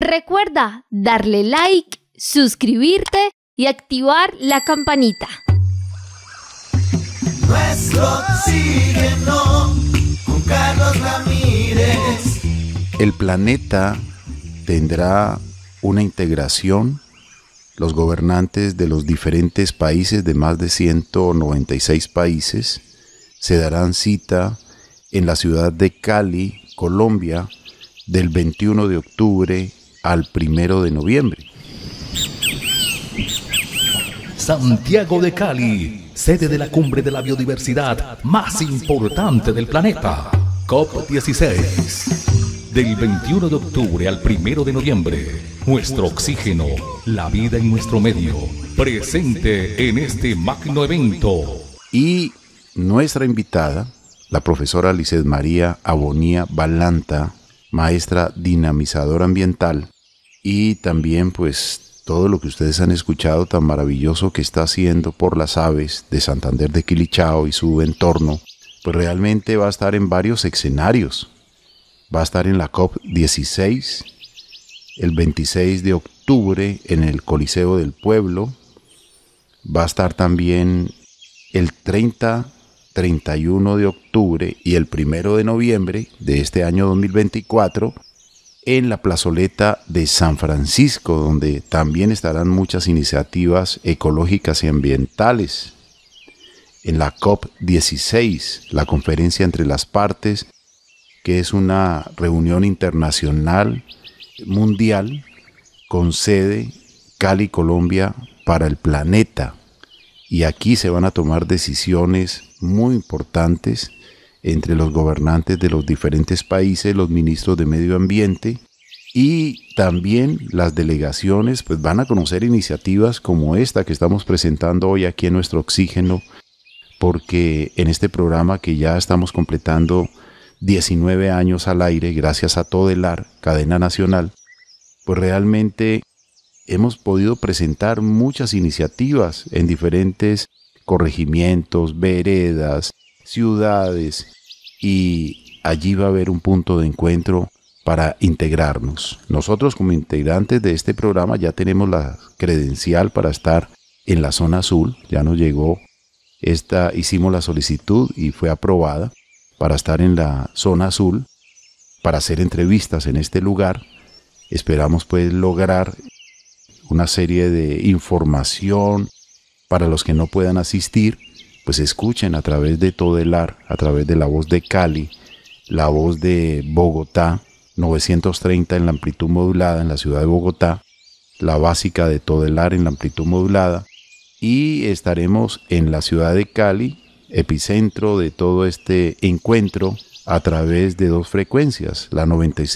Recuerda darle like, suscribirte y activar la campanita. Nuestro oxígeno con Carlos Ramírez. El planeta tendrá una integración. Los gobernantes de los diferentes países, de más de 196 países, se darán cita en la ciudad de Cali, Colombia, del 21 de octubre al 1 de noviembre. Santiago de Cali, sede de la cumbre de la biodiversidad más importante del planeta, COP16. Del 21 de octubre al 1 de noviembre, nuestro oxígeno, la vida en nuestro medio, presente en este magno evento. Y nuestra invitada, la profesora Lizeth María Abonía Balanta, maestra dinamizadora ambiental, y también pues todo lo que ustedes han escuchado tan maravilloso que está haciendo por las aves de Santander de Quilichao y su entorno, pues realmente va a estar en varios escenarios. Va a estar en la COP16, el 26 de octubre en el Coliseo del Pueblo. Va a estar también el 30, 31 de octubre y el 1 de noviembre de este año 2024 en la plazoleta de San Francisco, donde también estarán muchas iniciativas ecológicas y ambientales. En la COP16, la conferencia entre las partes, que es una reunión internacional mundial con sede Cali, Colombia, para el planeta. Y aquí se van a tomar decisiones muy importantes entre los gobernantes de los diferentes países, los ministros de medio ambiente, y también las delegaciones pues van a conocer iniciativas como esta que estamos presentando hoy aquí en Nuestro Oxígeno, porque en este programa que ya estamos completando 19 años al aire, gracias a Todelar, cadena nacional, pues realmente hemos podido presentar muchas iniciativas en diferentes corregimientos, veredas, ciudades, y allí va a haber un punto de encuentro para integrarnos. Nosotros como integrantes de este programa ya tenemos la credencial para estar en la zona azul, ya nos llegó hicimos la solicitud y fue aprobada para estar en la zona azul, para hacer entrevistas en este lugar. Esperamos pues lograr una serie de información para los que no puedan asistir, pues escuchen a través de Todelar, a través de la voz de Cali, la voz de Bogotá, 930 en la amplitud modulada en la ciudad de Bogotá, la básica de Todelar en la amplitud modulada, y estaremos en la ciudad de Cali, epicentro de todo este encuentro, a través de dos frecuencias, la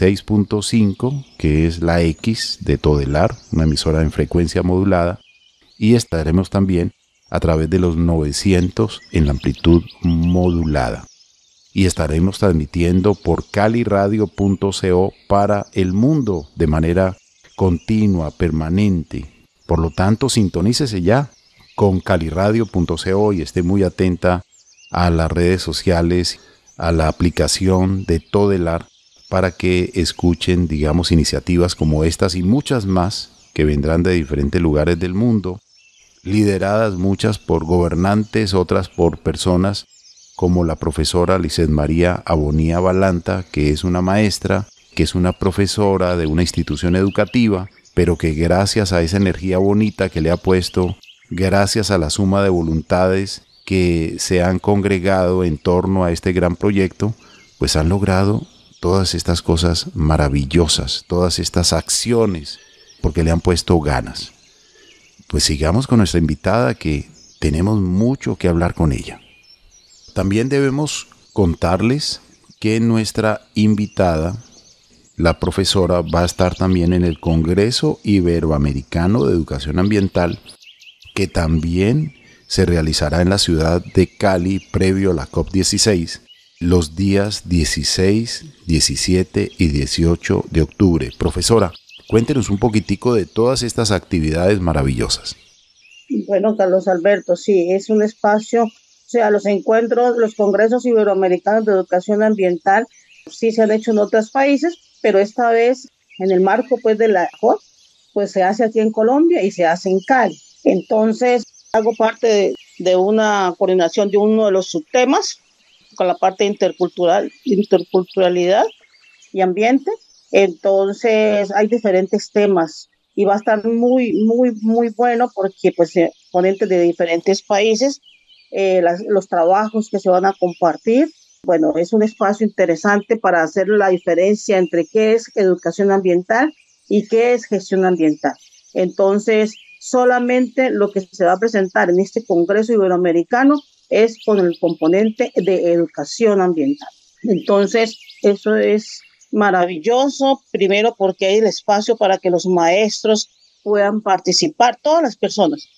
96.5, que es la X de Todelar, una emisora en frecuencia modulada, y estaremos también a través de los 900 en la amplitud modulada. Y estaremos transmitiendo por caliradio.co para el mundo de manera continua, permanente. Por lo tanto, sintonícese ya con caliradio.co y esté muy atenta a las redes sociales, a la aplicación de Todelar, para que escuchen, digamos, iniciativas como estas y muchas más que vendrán de diferentes lugares del mundo, lideradas muchas por gobernantes, otras por personas como la profesora Lizeth María Abonía Balanta, que es una maestra, que es una profesora de una institución educativa, pero que gracias a esa energía bonita que le ha puesto, gracias a la suma de voluntades que se han congregado en torno a este gran proyecto, pues han logrado todas estas cosas maravillosas, todas estas acciones, porque le han puesto ganas. Pues sigamos con nuestra invitada, que tenemos mucho que hablar con ella. También debemos contarles que nuestra invitada, la profesora, va a estar también en el Congreso Iberoamericano de Educación Ambiental, que también se realizará en la ciudad de Cali previo a la COP16, los días 16, 17 y 18 de octubre. Profesora, cuéntenos un poquitico de todas estas actividades maravillosas. Bueno, Carlos Alberto, sí, es un espacio, o sea, los encuentros, los congresos iberoamericanos de educación ambiental, sí se han hecho en otros países, pero esta vez en el marco pues de la COP, pues se hace aquí en Colombia y se hace en Cali. Entonces hago parte de una coordinación de uno de los subtemas con la parte interculturalidad y ambiente. Entonces hay diferentes temas y va a estar muy, muy, muy bueno porque pues ponentes de diferentes países, los trabajos que se van a compartir. Bueno, es un espacio interesante para hacer la diferencia entre qué es educación ambiental y qué es gestión ambiental. Entonces, solamente lo que se va a presentar en este Congreso Iberoamericano es con el componente de educación ambiental. Entonces, eso es maravilloso, primero porque hay el espacio para que los maestros puedan participar, todas las personas.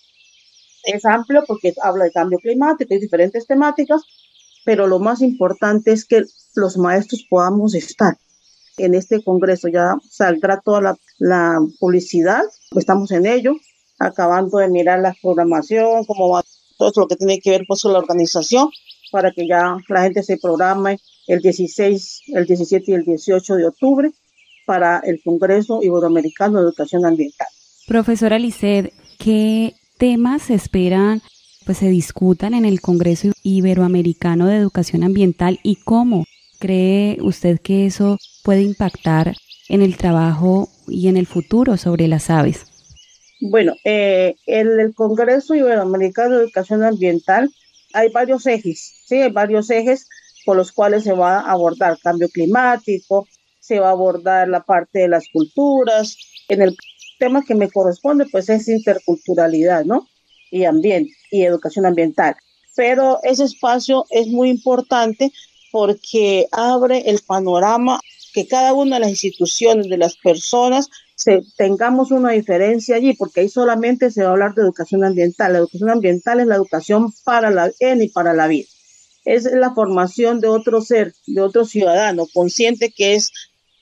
Es amplio porque habla de cambio climático y diferentes temáticas, pero lo más importante es que los maestros podamos estar en este congreso. Ya saldrá toda la publicidad, estamos en ello, acabando de mirar la programación, cómo va todo lo que tiene que ver pues, con la organización, para que ya la gente se programe el 16, el 17 y el 18 de octubre para el Congreso Iberoamericano de Educación Ambiental. Profesora Lisset, ¿qué temas se esperan se discutan en el Congreso Iberoamericano de Educación Ambiental y cómo cree usted que eso puede impactar en el trabajo y en el futuro sobre las aves? Bueno, en el Congreso Iberoamericano de Educación Ambiental hay varios ejes, ¿sí? Hay varios ejes por los cuales se va a abordar cambio climático, se va a abordar la parte de las culturas. En el tema que me corresponde, pues es interculturalidad, ¿no? Y ambiente y educación ambiental. Pero ese espacio es muy importante porque abre el panorama que cada una de las instituciones, de las personas, tengamos una diferencia allí, porque ahí solamente se va a hablar de educación ambiental. La educación ambiental es la educación para la y para la vida. Es la formación de otro ser, de otro ciudadano, consciente que es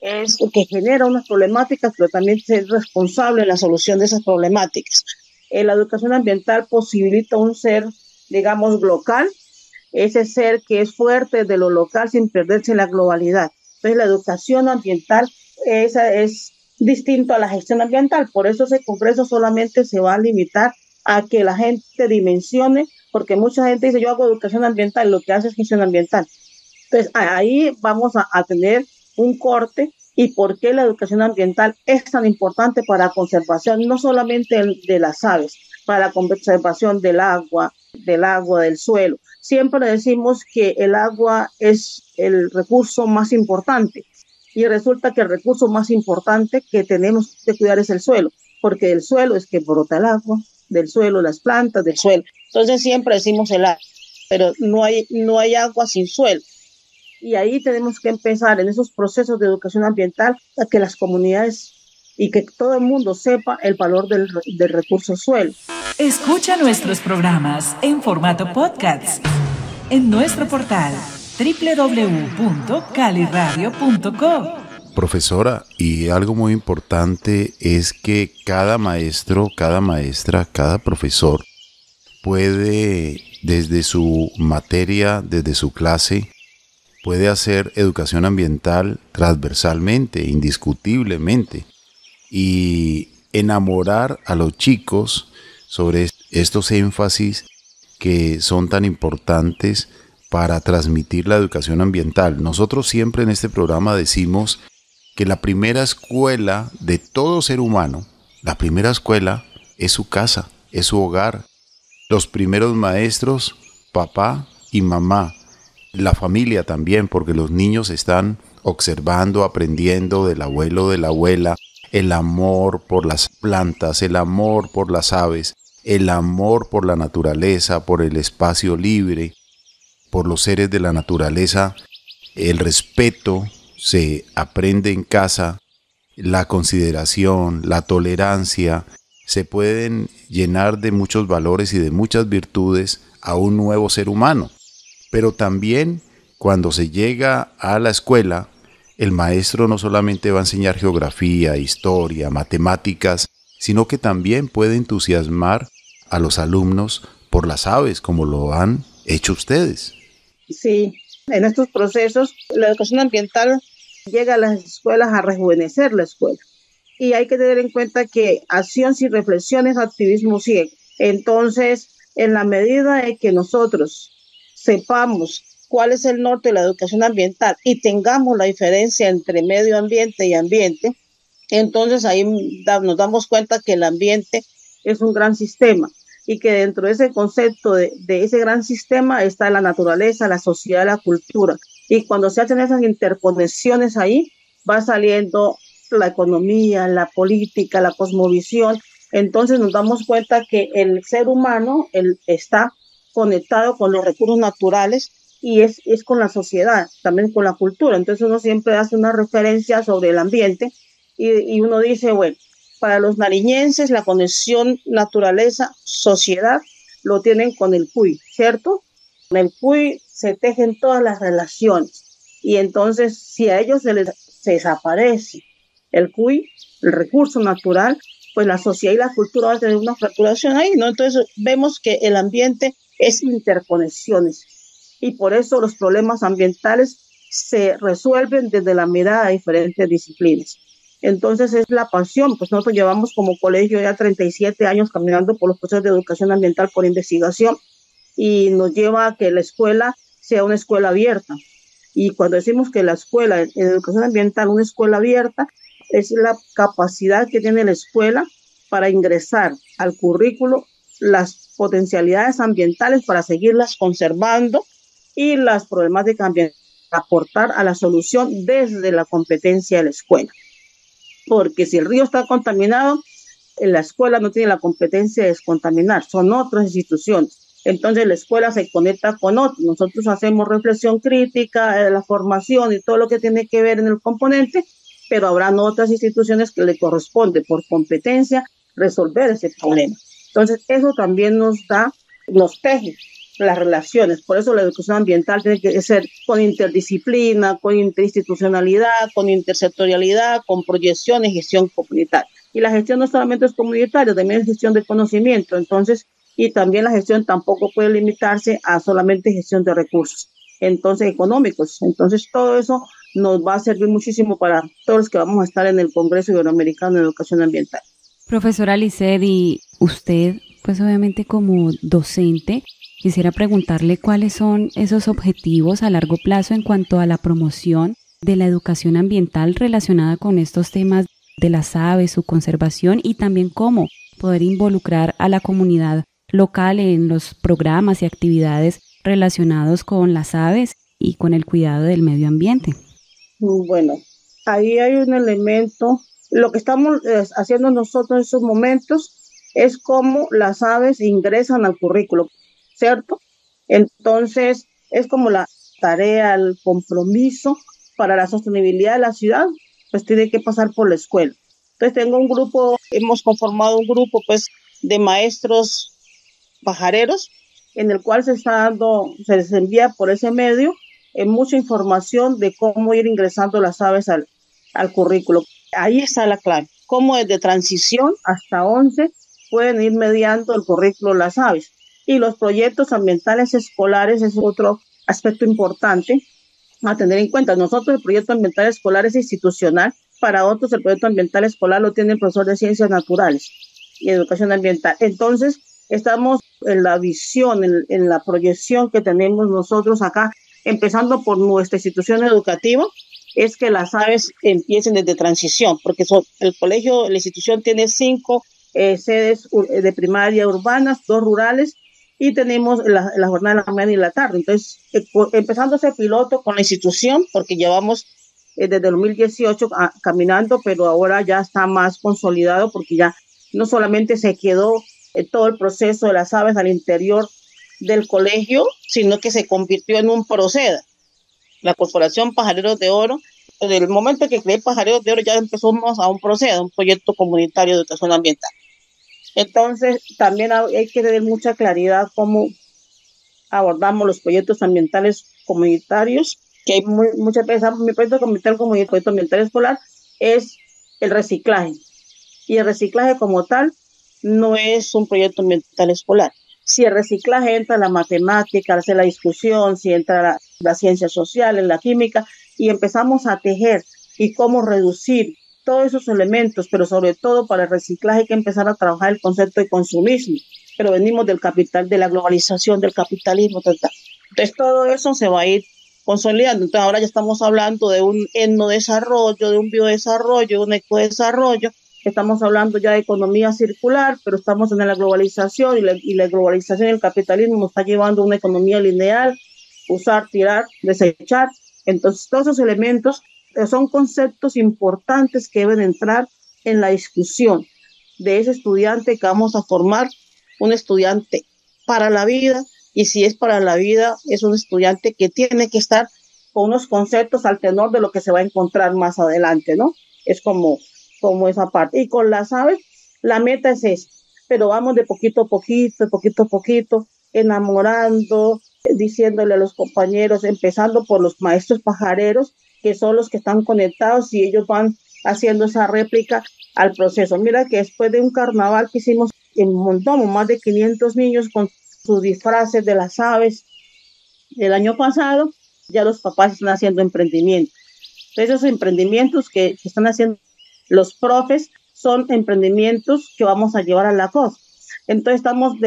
que genera unas problemáticas, pero también es responsable en la solución de esas problemáticas. La educación ambiental posibilita un ser, digamos, local, ese ser que es fuerte de lo local sin perderse la globalidad. Entonces, la educación ambiental esa es distinto a la gestión ambiental. Por eso ese congreso solamente se va a limitar a que la gente dimensione, porque mucha gente dice, yo hago educación ambiental, lo que hace es gestión ambiental. Entonces, ahí vamos a tener un corte. ¿Y por qué la educación ambiental es tan importante para la conservación, no solamente de las aves, para la conservación del agua, del suelo? Siempre decimos que el agua es el recurso más importante y resulta que el recurso más importante que tenemos que cuidar es el suelo, porque del suelo es que brota el agua, del suelo las plantas, del suelo. Entonces siempre decimos el agua, pero no hay agua sin suelo. Y ahí tenemos que empezar en esos procesos de educación ambiental a que las comunidades y que todo el mundo sepa el valor del recurso suelo. Escucha nuestros programas en formato podcast en nuestro portal www.caliradio.co. Profesora, y algo muy importante es que cada maestro, cada maestra, cada profesor puede, desde su materia, desde su clase, puede hacer educación ambiental transversalmente, indiscutiblemente, y enamorar a los chicos sobre estos énfasis que son tan importantes para transmitir la educación ambiental. Nosotros siempre en este programa decimos que la primera escuela de todo ser humano, la primera escuela es su casa, es su hogar. Los primeros maestros, papá y mamá. La familia también, porque los niños están observando, aprendiendo del abuelo, de la abuela, el amor por las plantas, el amor por las aves, el amor por la naturaleza, por el espacio libre, por los seres de la naturaleza. El respeto se aprende en casa, la consideración, la tolerancia, se pueden llenar de muchos valores y de muchas virtudes a un nuevo ser humano. Pero también cuando se llega a la escuela, el maestro no solamente va a enseñar geografía, historia, matemáticas, sino que también puede entusiasmar a los alumnos por las aves, como lo han hecho ustedes. Sí, en estos procesos la educación ambiental llega a las escuelas a rejuvenecer la escuela. y hay que tener en cuenta que acción sin reflexión es activismo ciego. Entonces, en la medida de que nosotros sepamos cuál es el norte de la educación ambiental y tengamos la diferencia entre medio ambiente y ambiente, entonces ahí nos damos cuenta que el ambiente es un gran sistema y que dentro de ese concepto de ese gran sistema está la naturaleza, la sociedad, la cultura. Y cuando se hacen esas interconexiones ahí, va saliendo la economía, la política, la cosmovisión. Entonces nos damos cuenta que el ser humano está conectado con los recursos naturales y es con la sociedad, también con la cultura. Entonces uno siempre hace una referencia sobre el ambiente y uno dice, bueno, para los nariñenses la conexión naturaleza-sociedad lo tienen con el cuy, ¿cierto? Con el cuy se tejen todas las relaciones y entonces si a ellos se desaparece el cuy, el recurso natural, pues la sociedad y la cultura van a tener una fracturación ahí, ¿no? Entonces vemos que el ambiente es interconexiones y por eso los problemas ambientales se resuelven desde la mirada de diferentes disciplinas. Entonces es la pasión, pues nosotros llevamos como colegio ya 37 años caminando por los procesos de educación ambiental por investigación y nos lleva a que la escuela sea una escuela abierta. Y cuando decimos que la escuela en educación ambiental, una escuela abierta, es la capacidad que tiene la escuela para ingresar al currículo las potencialidades ambientales para seguirlas conservando y las problemáticas ambientales, aportar a la solución desde la competencia de la escuela. Porque si el río está contaminado, la escuela no tiene la competencia de descontaminar, son otras instituciones. Entonces la escuela se conecta con otros. Nosotros hacemos reflexión crítica, la formación y todo lo que tiene que ver en el componente, pero habrán otras instituciones que le corresponde por competencia resolver ese problema. Entonces eso también nos teje las relaciones. Por eso la educación ambiental tiene que ser con interdisciplina, con interinstitucionalidad, con intersectorialidad, con proyección y gestión comunitaria. Y la gestión no solamente es comunitaria, también es gestión de conocimiento. Entonces, y también la gestión tampoco puede limitarse a solamente gestión de recursos, entonces económicos. Entonces todo eso nos va a servir muchísimo para todos los que vamos a estar en el Congreso Iberoamericano de Educación Ambiental. Profesora Lisset, y usted, pues obviamente como docente, quisiera preguntarle cuáles son esos objetivos a largo plazo en cuanto a la promoción de la educación ambiental relacionada con estos temas de las aves, su conservación y también cómo poder involucrar a la comunidad local en los programas y actividades relacionados con las aves y con el cuidado del medio ambiente. Bueno, ahí hay un elemento. Lo que estamos haciendo nosotros en estos momentos es cómo las aves ingresan al currículo, ¿cierto? Entonces, es como la tarea, el compromiso para la sostenibilidad de la ciudad, pues tiene que pasar por la escuela. Entonces, hemos conformado un grupo, pues, de maestros pajareros, en el cual se les envía por ese medio mucha información de cómo ir ingresando las aves al currículo. Ahí está la clave, cómo desde transición hasta 11 pueden ir mediando el currículo las aves. Y los proyectos ambientales escolares es otro aspecto importante a tener en cuenta. Nosotros el proyecto ambiental escolar es institucional, para otros el proyecto ambiental escolar lo tiene el profesor de Ciencias Naturales y Educación Ambiental. Entonces, estamos en la visión, en la proyección que tenemos nosotros acá, empezando por nuestra institución educativa, es que las aves empiecen desde transición, porque la institución tiene 5 sedes de primaria urbanas, 2 rurales, y tenemos la jornada de la mañana y la tarde. Entonces, empezando ese piloto con la institución, porque llevamos desde el 2018 caminando, pero ahora ya está más consolidado, porque ya no solamente se quedó todo el proceso de las aves al interior del colegio, sino que se convirtió en un proceda. La Corporación Pajareros de Oro, desde el momento que creé Pajareros de Oro, ya empezamos a un proceda, un proyecto comunitario de educación ambiental. Entonces, también hay que tener mucha claridad cómo abordamos los proyectos ambientales comunitarios, que hay muchas veces. Mi proyecto comunitario como el proyecto ambiental escolar es el reciclaje. Y el reciclaje como tal no es un proyecto ambiental escolar. Si el reciclaje entra en la matemática, hace la discusión, si entra la ciencia social, en la química, y empezamos a tejer y cómo reducir todos esos elementos, pero sobre todo para el reciclaje hay que empezar a trabajar el concepto de consumismo, pero venimos del capital, de la globalización, del capitalismo, total. Entonces todo eso se va a ir consolidando. Entonces ahora ya estamos hablando de un etnodesarrollo, de un biodesarrollo, de un ecodesarrollo. Estamos hablando ya de economía circular, pero estamos en la globalización y la globalización y el capitalismo nos está llevando a una economía lineal, usar, tirar, desechar. Entonces todos esos elementos son conceptos importantes que deben entrar en la discusión de ese estudiante que vamos a formar, un estudiante para la vida, y si es para la vida, es un estudiante que tiene que estar con unos conceptos al tenor de lo que se va a encontrar más adelante, ¿no? Es como esa parte. Y con las aves, la meta es esa, pero vamos de poquito a poquito, enamorando, diciéndole a los compañeros, empezando por los maestros pajareros, que son los que están conectados y ellos van haciendo esa réplica al proceso. Mira que después de un carnaval que hicimos en montón, más de 500 niños con sus disfraces de las aves del año pasado, ya los papás están haciendo emprendimientos. Esos emprendimientos que están haciendo los profes son emprendimientos que vamos a llevar a la COP. Entonces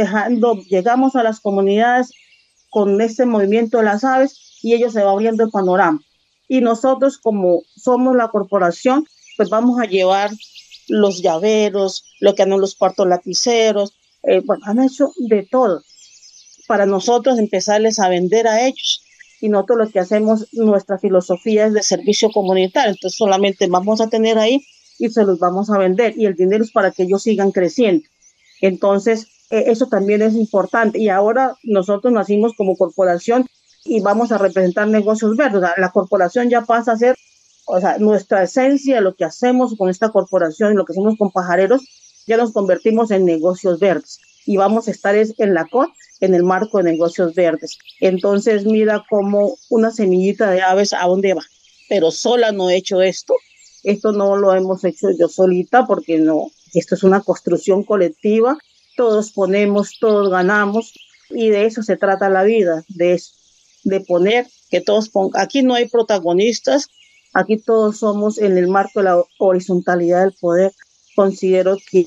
llegamos a las comunidades con este movimiento de las aves y ellos se va abriendo el panorama. Y nosotros, como somos la corporación, pues vamos a llevar los llaveros, lo que han los cuartos lapiceros, han hecho de todo para nosotros empezarles a vender a ellos. Y nosotros lo que hacemos, nuestra filosofía es de servicio comunitario, entonces solamente vamos a tener ahí y se los vamos a vender, y el dinero es para que ellos sigan creciendo. Entonces, eso también es importante. Y ahora nosotros nacimos como corporación y vamos a representar negocios verdes. O sea, la corporación ya pasa a ser, nuestra esencia, lo que hacemos con esta corporación y lo que hacemos con pajareros, ya nos convertimos en negocios verdes. Y vamos a estar en la COT, en el marco de negocios verdes. Entonces, mira cómo una semillita de aves, ¿a dónde va? Pero sola no he hecho esto. Esto no lo hemos hecho yo solita, porque no. Esto es una construcción colectiva. Todos ponemos, todos ganamos. Y de eso se trata la vida, de eso. De poner, que todos pongan. Aquí no hay protagonistas. Aquí todos somos en el marco de la horizontalidad del poder. Considero que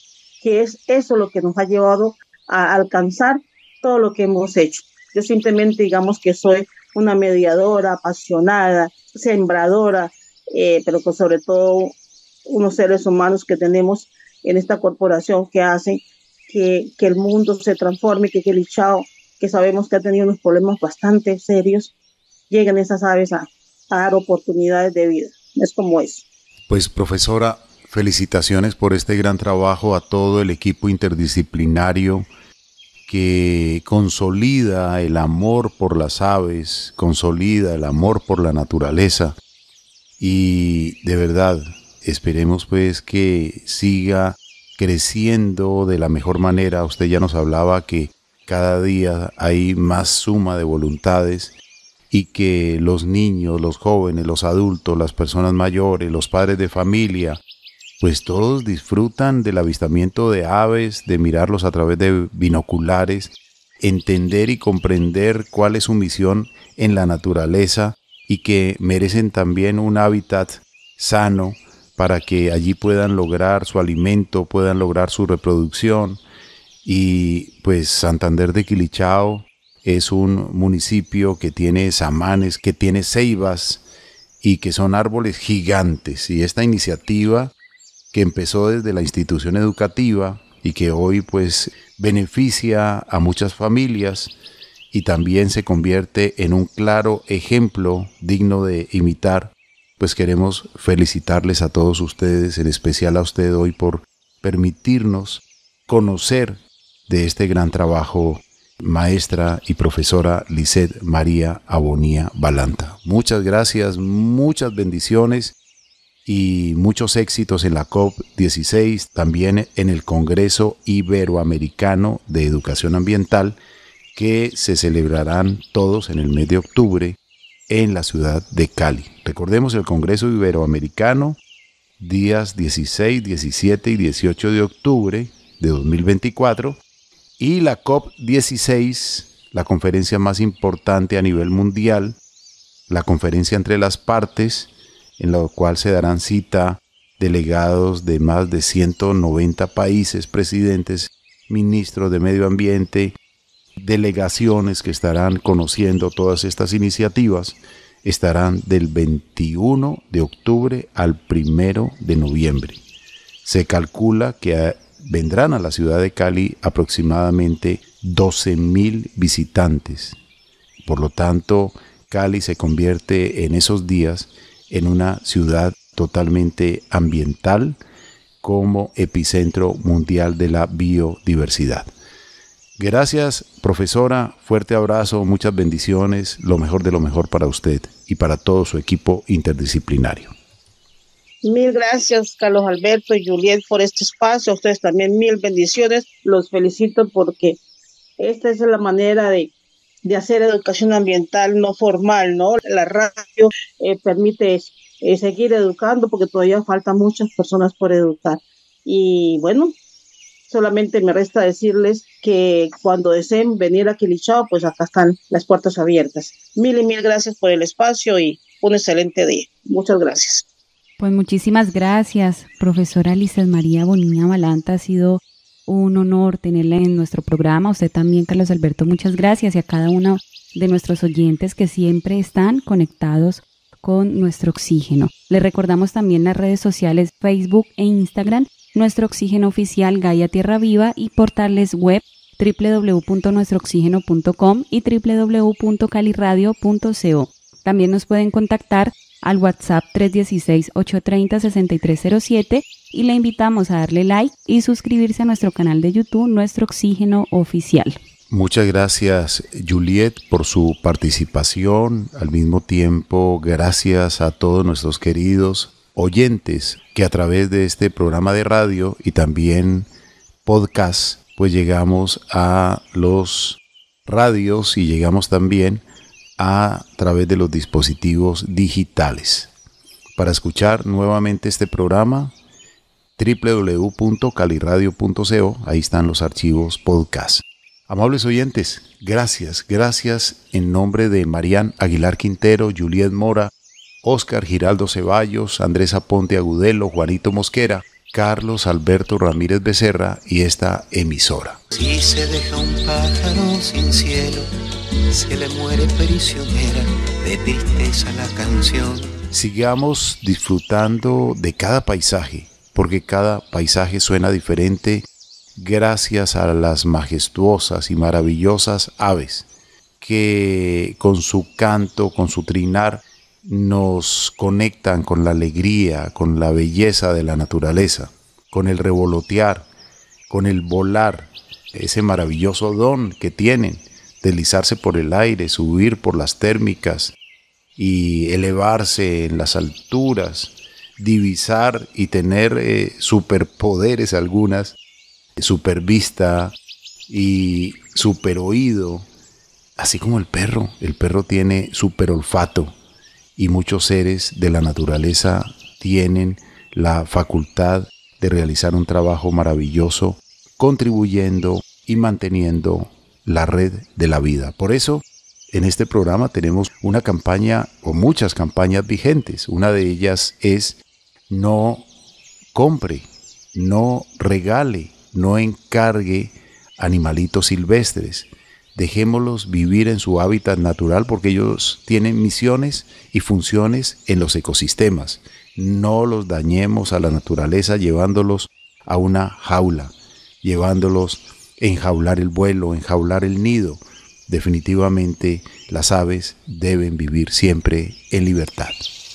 es eso lo que nos ha llevado a alcanzar todo lo que hemos hecho. Yo simplemente digamos que soy una mediadora, apasionada, sembradora, pero que sobre todo unos seres humanos que tenemos en esta corporación que hacen que el mundo se transforme, que Quilichao, que sabemos que ha tenido unos problemas bastante serios, lleguen esas aves a dar oportunidades de vida. Es como eso. Pues, profesora, felicitaciones por este gran trabajo a todo el equipo interdisciplinario que consolida el amor por las aves, consolida el amor por la naturaleza, y de verdad esperemos pues que siga creciendo de la mejor manera. Usted ya nos hablaba que cada día hay más suma de voluntades y que los niños, los jóvenes, los adultos, las personas mayores, los padres de familia, pues todos disfrutan del avistamiento de aves, de mirarlos a través de binoculares, entender y comprender cuál es su misión en la naturaleza y que merecen también un hábitat sano para que allí puedan lograr su alimento, puedan lograr su reproducción. Y pues Santander de Quilichao es un municipio que tiene samanes, que tiene ceibas y que son árboles gigantes, y esta iniciativa que empezó desde la institución educativa y que hoy pues beneficia a muchas familias y también se convierte en un claro ejemplo digno de imitar, pues queremos felicitarles a todos ustedes, en especial a usted hoy, por permitirnos conocer de este gran trabajo, maestra y profesora Lisset María Abonía Balanta. Muchas gracias, muchas bendiciones y muchos éxitos en la COP16, también en el Congreso Iberoamericano de Educación Ambiental, que se celebrarán todos en el mes de octubre en la ciudad de Cali. Recordemos el Congreso Iberoamericano, días 16, 17 y 18 de octubre de 2024, y la COP16, la conferencia más importante a nivel mundial, la conferencia entre las partes, en la cual se darán cita delegados de más de 190 países, presidentes, ministros de medio ambiente, delegaciones que estarán conociendo todas estas iniciativas. Estarán del 21 de octubre al 1 de noviembre. Se calcula que vendrán a la ciudad de Cali aproximadamente 12,000 visitantes. Por lo tanto, Cali se convierte en esos días en una ciudad totalmente ambiental como epicentro mundial de la biodiversidad. Gracias, profesora, fuerte abrazo, muchas bendiciones, lo mejor de lo mejor para usted y para todo su equipo interdisciplinario. Mil gracias, Carlos Alberto y Juliet, por este espacio. A ustedes también mil bendiciones. Los felicito porque esta es la manera de hacer educación ambiental no formal, ¿no? La radio permite seguir educando porque todavía faltan muchas personas por educar. Y bueno, solamente me resta decirles que cuando deseen venir a Quilichao, pues acá están las puertas abiertas. Mil y mil gracias por el espacio y un excelente día. Muchas gracias. Pues muchísimas gracias, profesora Lizeth María Bonilla Balanta. Ha sido un honor tenerla en nuestro programa. Usted también, Carlos Alberto, muchas gracias. Y a cada uno de nuestros oyentes que siempre están conectados con Nuestro Oxígeno. Les recordamos también las redes sociales Facebook e Instagram, Nuestro Oxígeno Oficial Gaia Tierra Viva, y portales web www.nuestrooxigeno.com y www.caliradio.co. También nos pueden contactar al WhatsApp 316-830-6307 y le invitamos a darle like y suscribirse a nuestro canal de YouTube, Nuestro Oxígeno Oficial. Muchas gracias, Juliet, por su participación. Al mismo tiempo, gracias a todos nuestros queridos oyentes que a través de este programa de radio y también podcast, pues llegamos a los radios y llegamos también a través de los dispositivos digitales. Para escuchar nuevamente este programa, www.caliradio.co, ahí están los archivos podcast. Amables oyentes, gracias en nombre de Marian Aguilar Quintero, Juliet Mora, Oscar Giraldo Ceballos, Andrés Aponte Agudelo, Juanito Mosquera, Carlos Alberto Ramírez Becerra y esta emisora. Si se deja un pájaro sin cielo, se le muere prisionera de tristeza la canción. Sigamos disfrutando de cada paisaje, porque cada paisaje suena diferente gracias a las majestuosas y maravillosas aves que con su canto, con su trinar, nos conectan con la alegría, con la belleza de la naturaleza, con el revolotear, con el volar, ese maravilloso don que tienen, deslizarse por el aire, subir por las térmicas y elevarse en las alturas, divisar y tener superpoderes algunas, supervista y superoído, así como el perro tiene superolfato. Y muchos seres de la naturaleza tienen la facultad de realizar un trabajo maravilloso, contribuyendo y manteniendo la red de la vida. Por eso, en este programa tenemos una campaña o muchas campañas vigentes. Una de ellas es: no compre, no regale, no encargue animalitos silvestres. Dejémoslos vivir en su hábitat natural porque ellos tienen misiones y funciones en los ecosistemas. No los dañemos a la naturaleza llevándolos a una jaula, llevándolos a enjaular el vuelo, enjaular el nido. Definitivamente las aves deben vivir siempre en libertad.